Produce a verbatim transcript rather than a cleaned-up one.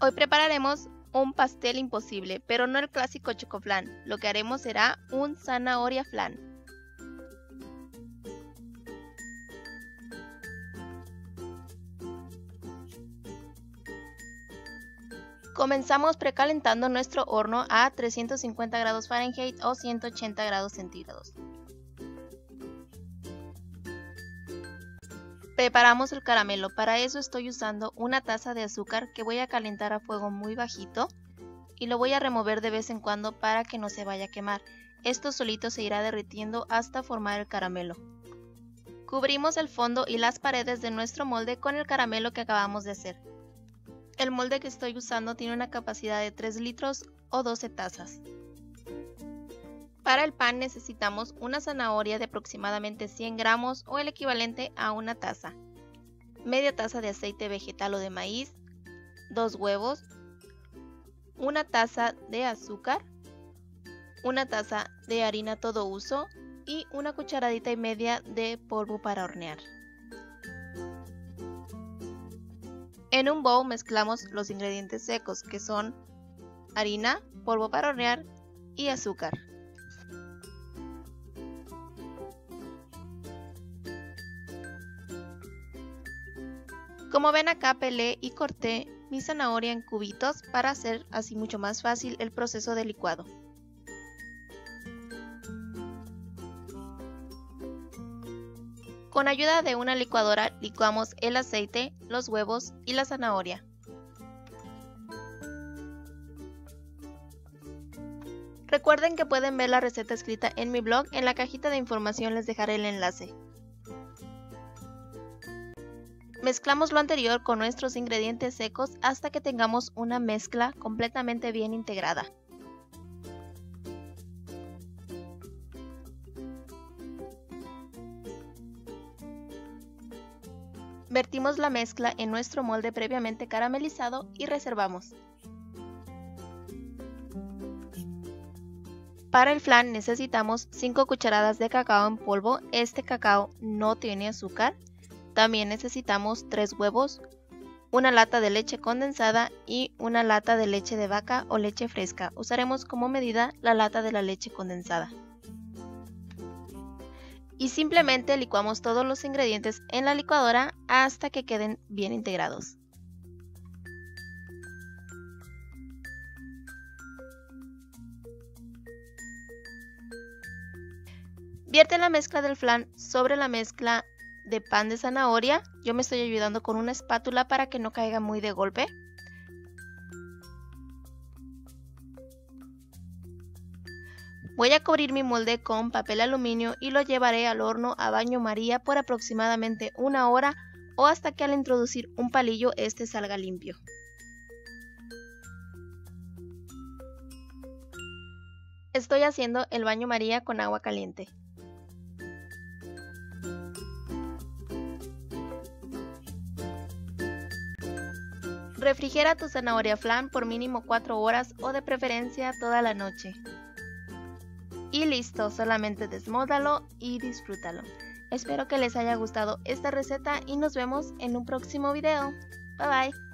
Hoy prepararemos un pastel imposible, pero no el clásico chocoflan. Lo que haremos será un zanahoria flan. Comenzamos precalentando nuestro horno a trescientos cincuenta grados Fahrenheit o ciento ochenta grados centígrados. Preparamos el caramelo. Para eso estoy usando una taza de azúcar que voy a calentar a fuego muy bajito y lo voy a remover de vez en cuando para que no se vaya a quemar. Esto solito se irá derritiendo hasta formar el caramelo. Cubrimos el fondo y las paredes de nuestro molde con el caramelo que acabamos de hacer. El molde que estoy usando tiene una capacidad de tres litros o doce tazas. Para el pan necesitamos una zanahoria de aproximadamente cien gramos o el equivalente a una taza, media taza de aceite vegetal o de maíz, dos huevos, una taza de azúcar, una taza de harina todo uso y una cucharadita y media de polvo para hornear. En un bowl mezclamos los ingredientes secos que son harina, polvo para hornear y azúcar. Como ven, acá pelé y corté mi zanahoria en cubitos para hacer así mucho más fácil el proceso de licuado. Con ayuda de una licuadora licuamos el aceite, los huevos y la zanahoria. Recuerden que pueden ver la receta escrita en mi blog, en la cajita de información les dejaré el enlace. Mezclamos lo anterior con nuestros ingredientes secos hasta que tengamos una mezcla completamente bien integrada. Vertimos la mezcla en nuestro molde previamente caramelizado y reservamos. Para el flan necesitamos cinco cucharadas de cacao en polvo. Este cacao no tiene azúcar. También necesitamos tres huevos, una lata de leche condensada y una lata de leche de vaca o leche fresca. Usaremos como medida la lata de la leche condensada. Y simplemente licuamos todos los ingredientes en la licuadora hasta que queden bien integrados. Vierte la mezcla del flan sobre la mezcla de pan de zanahoria. Yo me estoy ayudando con una espátula para que no caiga muy de golpe. Voy a cubrir mi molde con papel aluminio y lo llevaré al horno a baño María por aproximadamente una hora o hasta que al introducir un palillo este salga limpio. Estoy haciendo el baño María con agua caliente. Refrigera tu zanahoria flan por mínimo cuatro horas o de preferencia toda la noche. Y listo, solamente desmóldalo y disfrútalo. Espero que les haya gustado esta receta y nos vemos en un próximo video. Bye bye.